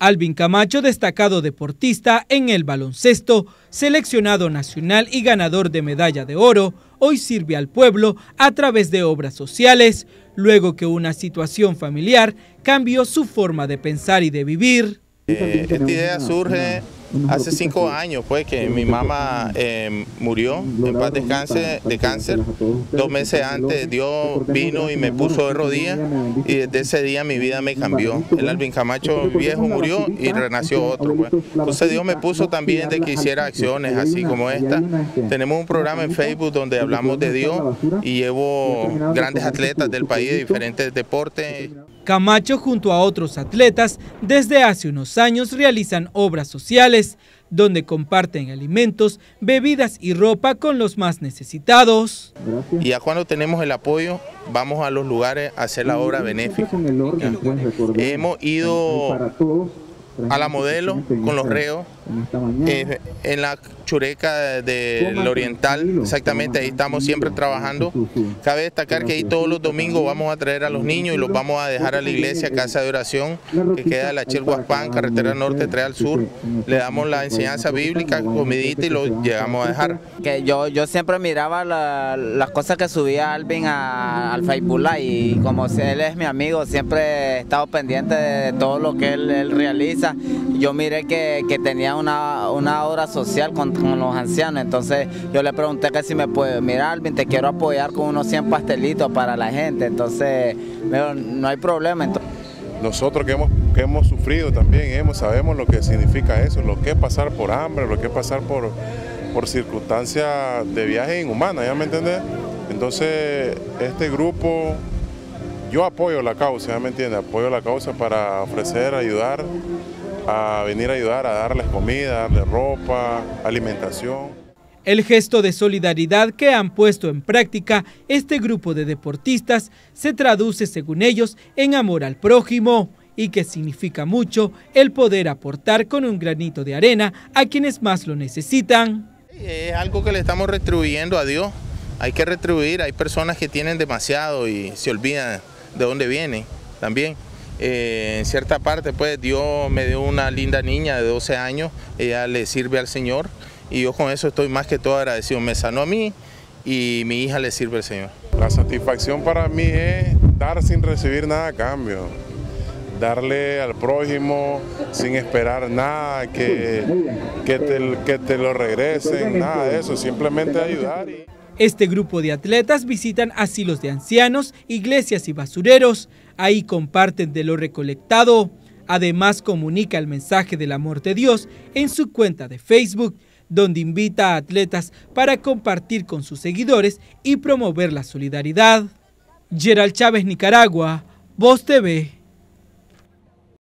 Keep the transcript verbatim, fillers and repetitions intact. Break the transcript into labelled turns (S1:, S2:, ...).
S1: Alvin Camacho, destacado deportista en el baloncesto, seleccionado nacional y ganador de medalla de oro, hoy sirve al pueblo a través de obras sociales, luego que una situación familiar cambió su forma de pensar y de vivir.
S2: Eh, esta idea surge hace cinco años, pues, que mi mamá eh, murió en paz descanse de cáncer. Dos meses antes Dios vino y me puso de rodillas y desde ese día mi vida me cambió. El Alvin Camacho viejo murió y renació otro, pues. Entonces Dios me puso también de que hiciera acciones así como esta. Tenemos un programa en Facebook donde hablamos de Dios y llevo grandes atletas del país de diferentes deportes.
S1: Camacho, junto a otros atletas, desde hace unos años realizan obras sociales, donde comparten alimentos, bebidas y ropa con los más necesitados.
S2: Y ya cuando tenemos el apoyo, vamos a los lugares a hacer la obra benéfica. Hemos ido a la Modelo con los reos, eh, en la Chureca del Oriental, exactamente, ahí estamos siempre trabajando. Cabe destacar que ahí todos los domingos vamos a traer a los niños y los vamos a dejar a la iglesia, casa de oración, que queda en la Chelhuaspán, carretera norte tres al sur. Le damos la enseñanza bíblica, comidita y lo llegamos a dejar.
S3: Que yo, yo siempre miraba la, las cosas que subía Alvin a, al Facebook Live, y como si él es mi amigo, siempre he estado pendiente de todo lo que él, él realiza. Yo miré que, que tenía una, una obra social con, con los ancianos, entonces yo le pregunté que si me puede, mira Alvin, te quiero apoyar con unos cien pastelitos para la gente, entonces me dijo, no hay problema. Entonces,
S4: nosotros que hemos, que hemos sufrido también, hemos, sabemos lo que significa eso, lo que es pasar por hambre, lo que es pasar por, por circunstancias de viaje inhumanas, ¿ya me entendés? Entonces este grupo, yo apoyo la causa, ¿ya me entiendes? Apoyo la causa para ofrecer, ayudar, a venir a ayudar, a darles comida, darles ropa, alimentación.
S1: El gesto de solidaridad que han puesto en práctica este grupo de deportistas se traduce, según ellos, en amor al prójimo y que significa mucho el poder aportar con un granito de arena a quienes más lo necesitan.
S2: Es algo que le estamos retribuyendo a Dios, hay que retribuir, hay personas que tienen demasiado y se olvidan de dónde vienen también. Eh, en cierta parte, pues Dios me dio una linda niña de doce años, ella le sirve al Señor y yo con eso estoy más que todo agradecido. Me sanó a mí y mi hija le sirve al Señor.
S4: La satisfacción para mí es dar sin recibir nada a cambio, darle al prójimo sin esperar nada, que, que, te, que te lo regresen, nada de eso, simplemente ayudar. Y...
S1: Este grupo de atletas visitan asilos de ancianos, iglesias y basureros. Ahí comparten de lo recolectado. Además, comunica el mensaje del amor de Dios en su cuenta de Facebook, donde invita a atletas para compartir con sus seguidores y promover la solidaridad. Gerald Chávez, Nicaragua, Voz T V.